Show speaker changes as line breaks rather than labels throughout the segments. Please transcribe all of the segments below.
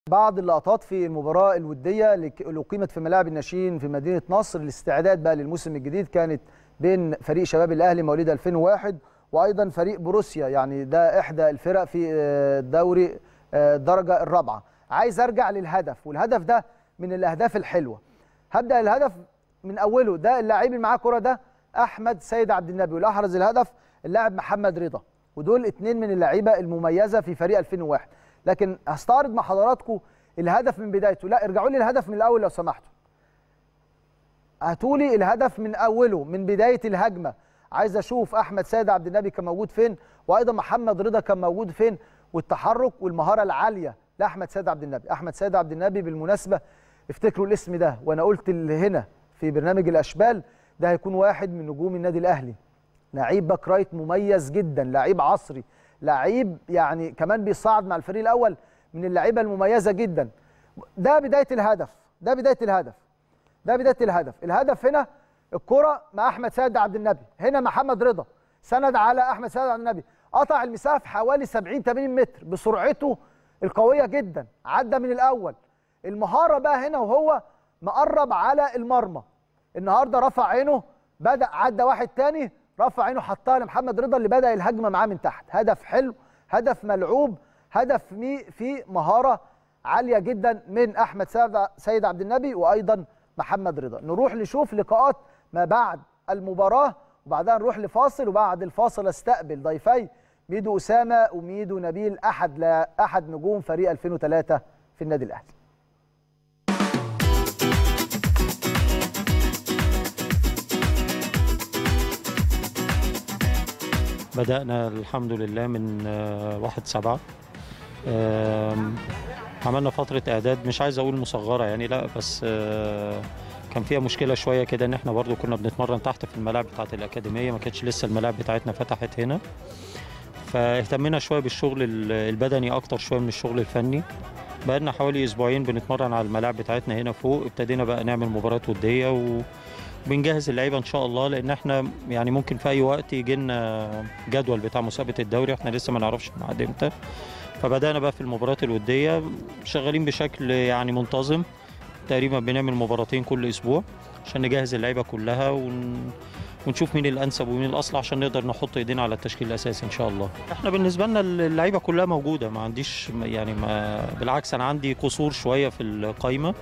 بعض اللقطات في المباراة الودية اللي أقيمت في ملاعب الناشئين في مدينة نصر الاستعداد بقى للموسم الجديد، كانت بين فريق شباب الأهلي مواليد 2001 وأيضا فريق بروسيا، يعني ده إحدى الفرق في الدوري الدرجة الرابعة. عايز أرجع للهدف، والهدف ده من الأهداف الحلوة. هبدأ الهدف من أوله. ده اللاعب اللي معاه كرة ده أحمد سيد عبد النبي، واللي أحرز الهدف اللاعب محمد رضا، ودول اتنين من اللعيبة المميزة في فريق 2001. لكن هستعرض مع حضراتكم الهدف من بدايته. لا، ارجعوا لي الهدف من الاول لو سمحتوا. هاتوا لي الهدف من اوله، من بدايه الهجمه. عايز اشوف احمد سيد عبد النبي كان موجود فين، وايضا محمد رضا كان موجود فين، والتحرك والمهاره العاليه لاحمد سيد عبد النبي. احمد سيد عبد النبي بالمناسبه افتكروا الاسم ده، وانا قلت اللي هنا في برنامج الاشبال ده هيكون واحد من نجوم النادي الاهلي. لعيب باك رايت مميز جدا، لعيب عصري، لعيب يعني كمان بيصعد مع الفريق الاول، من اللعيبه المميزه جدا. ده بدايه الهدف، ده بدايه الهدف، ده بدايه الهدف. الهدف هنا الكره مع احمد سيد عبد النبي، هنا محمد رضا سند على احمد سيد عبد النبي، قطع المسافه في حوالي 70 80 متر بسرعته القويه جدا، عدى من الاول. المهاره بقى هنا وهو مقرب على المرمى. النهارده رفع عينه، بدا عدى واحد تاني، رفع عينه حطها لمحمد رضا اللي بدأ الهجمة معاه من تحت. هدف حلو، هدف ملعوب، هدف فيه مهارة عالية جدا من أحمد سيد عبد النبي وأيضا محمد رضا. نروح نشوف لقاءات ما بعد المباراة، وبعدها نروح لفاصل، وبعد الفاصل استقبل ضيفي ميدو أسامة وميدو نبيل، أحد نجوم فريق 2003 في النادي الأهلي.
بدأنا الحمد لله من 1/7. عملنا فترة إعداد، مش عايز أقول مصغرة يعني، لا بس كان فيها مشكلة شوية كده، إن إحنا برضو كنا بنتمرن تحت في الملاعب بتاعة الأكاديمية، ما كانتش لسه الملاعب بتاعتنا فتحت هنا، فاهتمينا شوية بالشغل البدني أكتر شوية من الشغل الفني. بقالنا حوالي أسبوعين بنتمرن على الملاعب بتاعتنا هنا فوق. ابتدينا بقى نعمل مباريات ودية بنجهز اللعيبه ان شاء الله، لان احنا يعني ممكن في اي وقت يجي لنا جدول بتاع مسابقه الدوري، احنا لسه ما نعرفش الميعاد امتى. فبدانا بقى في المباريات الوديه، شغالين بشكل يعني منتظم، تقريبا بنعمل مباراتين كل اسبوع عشان نجهز اللعيبه كلها ونشوف مين الانسب ومين الاصلح عشان نقدر نحط ايدينا على التشكيل الاساسي ان شاء الله. احنا بالنسبه لنا اللعيبه كلها موجوده، ما عنديش يعني بالعكس انا عندي قصور شويه في القايمه،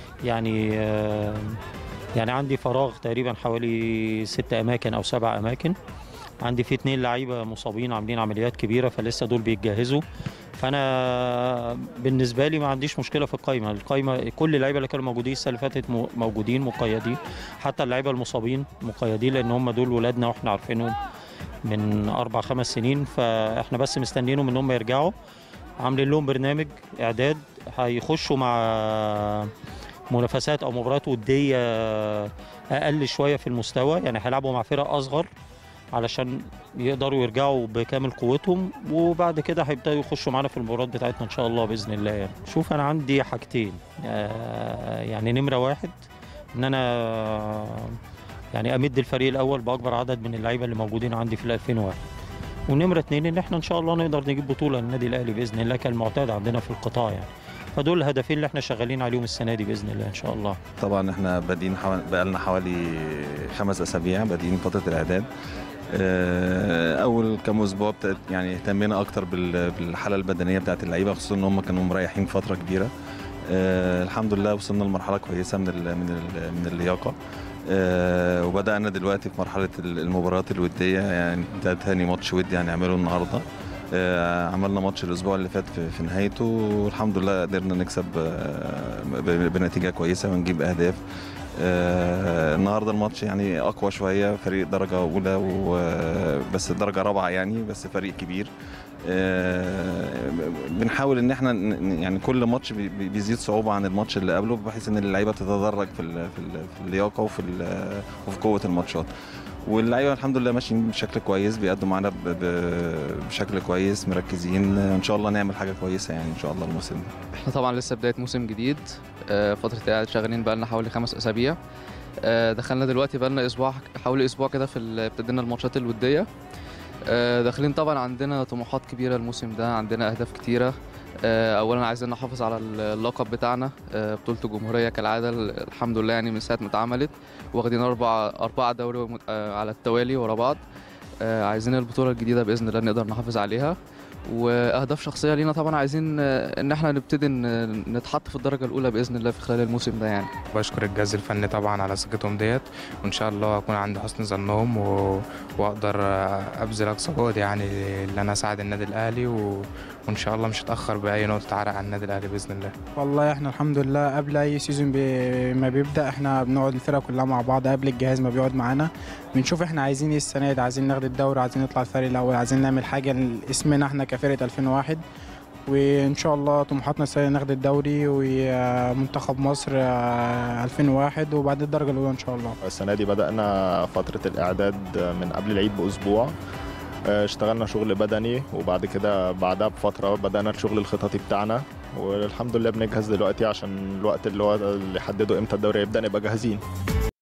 يعني عندي فراغ تقريبا حوالي 6 أماكن أو 7 أماكن. عندي في 2 لعيبة مصابين عاملين عمليات كبيرة، فلسه دول بيتجهزوا. فأنا بالنسبة لي ما عنديش مشكلة في القايمة كل اللعيبة اللي كانوا موجودين السنة اللي فاتت موجودين مقيدين، حتى اللعيبة المصابين مقيدين، لأن هم دول ولادنا وإحنا عارفينهم من 4 5 سنين، فإحنا بس مستنيينهم إن هم يرجعوا. عاملين لهم برنامج إعداد، هيخشوا مع منافسات او مباريات وديه اقل شويه في المستوى، يعني هيلعبوا مع فرق اصغر علشان يقدروا يرجعوا بكامل قوتهم، وبعد كده هيبداوا يخشوا معانا في المباريات بتاعتنا ان شاء الله باذن الله. يعني شوف انا عندي حاجتين، يعني نمره واحد ان انا يعني امد الفريق الاول باكبر عدد من اللعيبه اللي موجودين عندي في 2001، ونمره 2 ان احنا ان شاء الله نقدر نجيب بطوله للنادي الاهلي باذن الله كالمعتاد عندنا في القطاع يعني. فدول الهدفين اللي احنا شغالين عليهم السنه دي باذن الله ان شاء الله.
طبعا احنا بادئين بقالنا حوالي 5 أسابيع بادئين فتره الاعداد. اول كام اسبوع يعني اهتمينا اكتر بالحاله البدنيه بتاعه اللعيبه، خصوصا ان هم كانوا مريحين فتره كبيره. الحمد لله وصلنا لمرحله كويسه من اللياقه. وبدانا دلوقتي في مرحله المباريات الوديه، يعني ده تاني ماتش ودي هنعمله النهارده. عملنا ماتش الاسبوع اللي فات في نهايته، والحمد لله قدرنا نكسب بنتيجه كويسه ونجيب اهداف. النهارده الماتش يعني اقوى شويه، فريق درجه اولى بس درجه رابعه يعني، بس فريق كبير. بنحاول ان احنا يعني كل ماتش بيزيد صعوبه عن الماتش اللي قبله، بحيث ان اللعيبه تتدرج في اللياقه وفي قوه الماتشات. واللعيبه الحمد لله ماشيين بشكل كويس، بيقدموا معانا بشكل كويس، مركزين ان شاء الله نعمل حاجه كويسه يعني ان شاء الله الموسم ده.
احنا طبعا لسه بدايه موسم جديد، فتره قاعد شغالين بقى لنا حوالي 5 أسابيع. دخلنا دلوقتي بقى لنا حوالي اسبوع كده ابتدينا الماتشات الوديه. داخلين طبعا عندنا طموحات كبيره الموسم ده، عندنا اهداف كتيره، اولا عايزين نحافظ على اللقب بتاعنا، بطولة الجمهورية كالعادة الحمد لله يعني من ساعة ما اتعملت واخدين أربعة دوري على التوالي ورا بعض. عايزين البطولة الجديدة بإذن الله نقدر نحافظ عليها، واهداف شخصيه لينا طبعا عايزين ان احنا نبتدي نتحط في الدرجه الاولى باذن الله في خلال الموسم ده يعني.
بشكر الجهاز الفني طبعا على ثقتهم ديت، وان شاء الله اكون عند حسن ظنهم واقدر ابذل اقصى جهد يعني اللي انا اساعد النادي الاهلي وان شاء الله مش هتاخر باي نقطه عرق على النادي الاهلي باذن الله.
والله احنا الحمد لله قبل اي سيزون ما بيبدا احنا بنقعد الفرقه كلها مع بعض قبل الجهاز ما بيقعد معانا، بنشوف احنا عايزين ايه السنه دي، عايزين ناخد الدوري، عايزين نطلع الفريق الاول، عايزين نعمل حاجه لاسمنا احنا كفرقه 2001، وان شاء الله طموحاتنا السنه ناخد الدوري ومنتخب مصر 2001 وبعد الدرجه الاولى ان شاء الله.
السنه دي بدانا فتره الاعداد من قبل العيد باسبوع، اشتغلنا شغل بدني وبعد كده بعدها بفتره بدانا الشغل الخططي بتاعنا، والحمد لله بنجهز دلوقتي عشان الوقت اللي هو اللي يحددوا امتى الدوري يبدا نبقى جاهزين.